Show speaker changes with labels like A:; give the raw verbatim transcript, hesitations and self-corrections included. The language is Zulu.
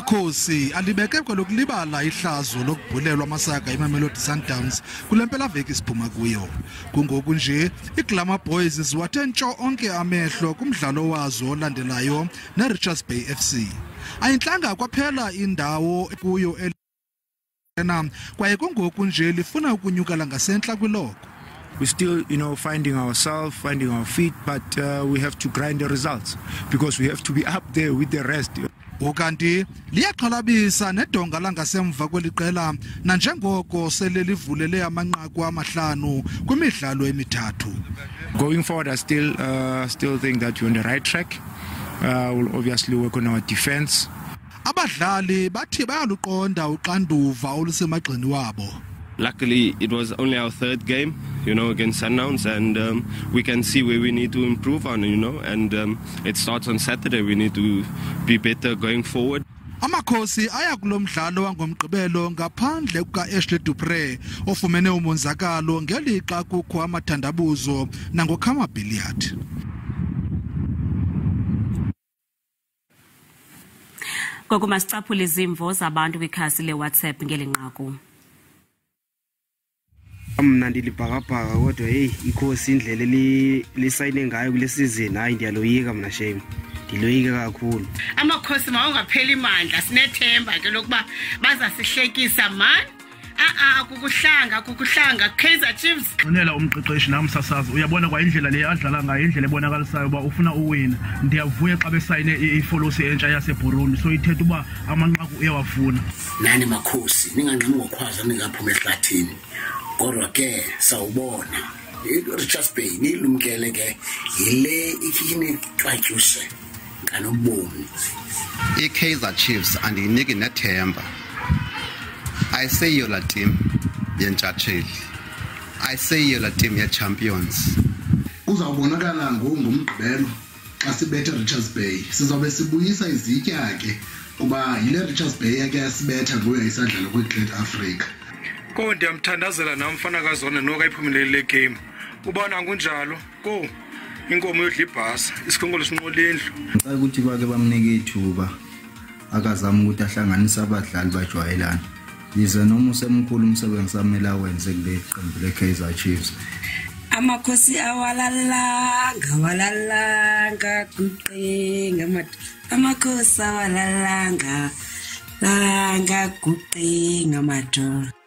A: Amakhosi alibeke kwelokulibala ihlazo lokubhulelwa amasaka eMamelodi Sundowns kulempela veki siphuma kuyo. Kungoku nje iGlamour Boys ziwathe ntsho onke amehlo kumdlalo wazo olandelayo neRichards Bay F C. Ayinhlanga kwaphela indawo kuyo elena kwaye kungoku nje lifuna ukunyukela ngasentla kwiloko.
B: We're still, you know, finding ourselves, finding our feet, but uh, we have to grind the results because we have to be up there with the rest.
A: Ukanti liyaxhalabisa nedonga langasemva kweliqela nanjengoko sele livulele amanqaku amahlanu kwimidlalo emithathu.
B: Going forward, I still uh, still think that we're on the right track. Uh, we'll obviously work on our defense.
A: Abadlali bathi bayaluqonda uxanduva olusemagxeni wabo.
C: Luckily, it was only our third game, you know, against Sundowns, and um, we can see where we need to improve on, you know, and um, it starts on Saturday. We need to be better going forward.
A: Amakhosi aya kulo mdlalo wangomgqibelo ngaphandle kuka-Ashley Dupre ofumene umonzakalo ngelixa kukho amathandabuzo nangokhama billiard.
D: Kokumasicaphula izimvo zabantu kwikhasi le-WhatsApp ngelinqaku.
E: Mna ndilibhakabhaka kodwa hey ikhosi indlela lisayine ngayo kule season hayi ndiyaloyika mna shame ndiloyika kakhulu.
F: Amakhosi mawungapheli imandla sinethemba ke lokuba bazasihlekisa man a a kukuhlanga kukuhlanga Kaizer Chiefs.
G: Unela umqeqeshi namsasazi uyabona kwa indlela le adlala ngayo indlela ebonakalisayo uba ufuna uwina. Ndiyavuya xa besayine ifollosi entsha yaseBurundi so ithetha uba amanqaku uyawafuna.
H: Nani makhosi ninganqami ngokhwaza ningaphuma ehlathini. Kodwa ke sawubona iRichards Bay nilumkele ke yile ikhini xatyuse nganobomi.
I: I-Kaizer Chiefs andiyiniki nethemba. Ayiseyiyo la team yentshatsheli. Ayiseyiyo la team ye-champions.
J: Uzawubonakala ngomgqibelo xa sibethe Richards Bay. Sizobe sibuyisa izitya ke kuba yile Richards Bay yake yasibetha kuyo isadlala kwi-Great Africa.
G: Ko ndiyamthandazela namfana kaZwane noka iphumelele le game. Ubona kunjalo ko inkomo yodla ibhasa isikhongolo sinqola indlu.
K: Xa ukuthi bake bamnike ithuba akazama ukuthi ahlanganise abadlali bajwayelana. Yize noma usemkhulu umsebenzi amela wenze kule qembu le-Kaizer Chiefs.
L: Amakhosi awalalanga walalanga kuqinga mati. Amakhosi awalalanga langa kuqinga madolo.